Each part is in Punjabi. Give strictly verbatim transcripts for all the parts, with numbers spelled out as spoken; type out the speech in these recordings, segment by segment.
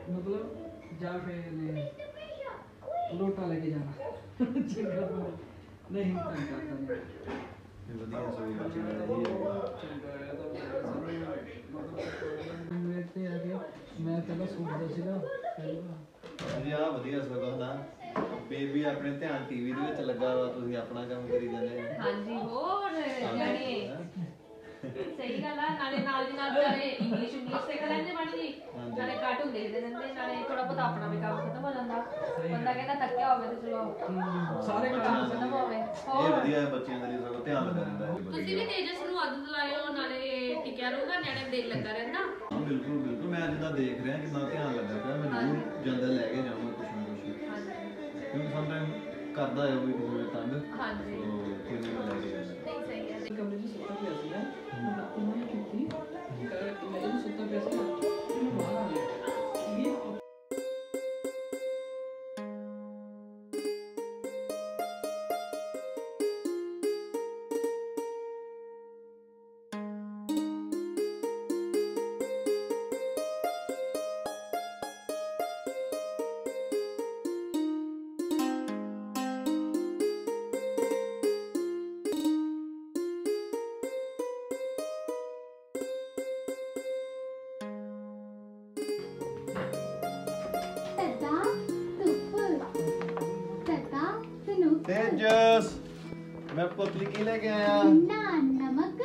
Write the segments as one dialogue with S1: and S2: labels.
S1: मतलब जा फिर लोटा लेके जाना नहीं तंग करता नहीं
S2: ਵਧੀਆ ਸੋਈ ਬੱਚੇ ਦਾ
S1: ਵੇਖਦੇ ਆ ਕਿ ਮੈਂ ਪਹਿਲਾਂ ਸੋਚਦਾ ਸੀਗਾ
S2: ਜੀ ਆ ਵਧੀਆ ਸਗੋਂ ਨਾ ਬੇਬੀ ਆਪਣੇ ਧਿਆਨ ਟੀਵੀ ਦੇ ਵਿੱਚ ਲੱਗਾ ਵਾ ਤੁਸੀਂ ਆਪਣਾ ਕੰਮ ਕਰੀ ਜਾਂਦੇ ਆ
S3: ਹਾਂਜੀ ਹੋਰ ਜਾਨੀ ਸਹੀ ਗੱਲ ਆ ਨਾਲੇ ਨਾਲ ਦੀ ਨਾਲ ਨਾਲੇ ਇੰਗਲਿਸ਼ ਇੰਗਲਿਸ਼ ਸਿੱਖ ਲੈਂਦੇ ਮਾੜੀ ਜੀ ਨਾਲੇ ਕਾਰਟੂਨ ਦੇਖਦੇ ਰਹਿੰਦੇ ਨਾਲੇ ਥੋੜਾ ਬਹੁਤ ਆਪਣਾ ਵੀ ਕੰਮ ਖਤਮ ਹੋ ਜਾਂਦਾ ਬੰਦਾ ਕਹਿੰਦਾ ਥੱਕਿਆ ਹੋਵੇ ਤੇ ਚਲੋ ਸਾਰੇ ਕੰਮ ਖਤਮ ਹੋਵੇ
S2: ਇਹ ਵਧੀਆ ਹੈ ਬੱਚਿਆਂ ਦੇ ਲਈ ਸਗੋਂ ਧਿਆਨ ਲੱਗਾ ਰਹਿੰਦਾ ਹੈ
S3: ਤੁਸੀਂ ਵੀ ਤੇਜਸ ਨੂੰ ਆਦਤ ਲਾਇਓ ਨਾਲੇ ਟਿਕਿਆ ਰਹੂਗਾ ਨਿਆਣੇ ਦਿਲ ਲੱਗਾ ਰਹਿੰਦਾ
S2: ਹਾਂ ਬਿਲਕੁਲ ਬਿਲਕੁਲ ਮੈਂ ਜਿੱਦਾਂ ਦੇਖ ਰਿਹਾ ਕਿੰਨਾ ਧਿਆਨ ਲੱਗਾ ਪਿਆ ਮੈਂ ਜ਼ਰੂਰ ਜਾਂਦਾ ਲੈ ਕੇ ਜਾਵਾਂਗਾ ਕੁਛ ਨਾ ਕੁਛ ਕਿਉਂਕਿ ਸਮਟਾਈਮ ਕਰਦਾ ਹੈ ਉਹ ਵੀ ਕਿਸੇ ਵੇਲੇ ਤੰਗ
S3: ਹਾਂਜੀ
S2: ਕੋਈ ਨਹੀਂ ਲੈ ਕੇ ਜਾਂਦਾ
S3: ਨਹੀਂ ਸਹੀ ਹੈ
S1: ਕਮਰੇ 'ਚ ਸੁੱਤਾ ਪਿਆ ਸੀ ਨਾ ਉਹਨਾਂ ਨੇ ਕੀਤੀ ਮੈਂ ਜਦੋਂ ਸੁੱਤਾ ਪਿਆ ਸੀ ਨਾ ਬਾਹਰ ਆ ਗਿਆ
S2: तेजस मैं पुतली की लेके आया
S4: ना नमक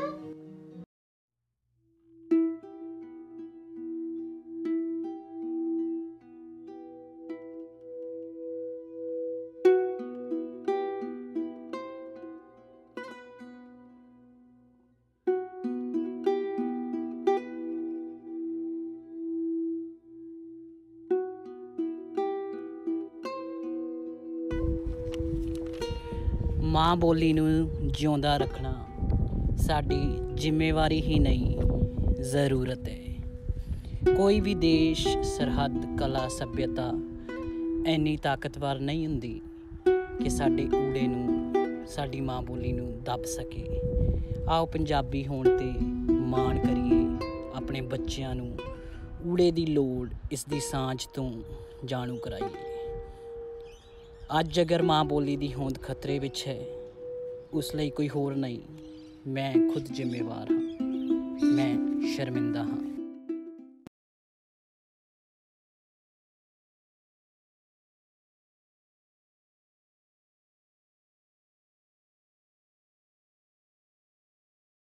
S5: ਮਾਂ ਬੋਲੀ ਨੂੰ ਜਿਉਂਦਾ ਰੱਖਣਾ ਸਾਡੀ ਜ਼ਿੰਮੇਵਾਰੀ ਹੀ ਨਹੀਂ ਜ਼ਰੂਰਤ ਹੈ ਕੋਈ ਵੀ ਦੇਸ਼ ਸਰਹੱਦ ਕਲਾ ਸੱਭਿਅਤਾ ਇੰਨੀ ਤਾਕਤਵਰ ਨਹੀਂ ਹੁੰਦੀ ਕਿ ਸਾਡੇ ਊੜੇ ਨੂੰ ਸਾਡੀ ਮਾਂ ਬੋਲੀ ਨੂੰ ਦੱਬ ਸਕੇ ਆਓ ਪੰਜਾਬੀ ਹੋਣ 'ਤੇ ਮਾਣ ਕਰੀਏ ਆਪਣੇ ਬੱਚਿਆਂ ਨੂੰ ਊੜੇ ਦੀ ਲੋੜ ਇਸ ਦੀ ਸਾਂਝ ਤੋਂ ਜਾਣੂ ਕਰਾਈਏ ਅੱਜ ਅਗਰ ਮਾਂ ਬੋਲੀ ਦੀ ਹੋਂਦ ਖਤਰੇ ਵਿੱਚ ਹੈ ਉਸ ਲਈ ਕੋਈ ਹੋਰ ਨਹੀਂ ਮੈਂ ਖੁਦ ਜ਼ਿੰਮੇਵਾਰ ਹਾਂ ਮੈਂ ਸ਼ਰਮਿੰਦਾ ਹਾਂ।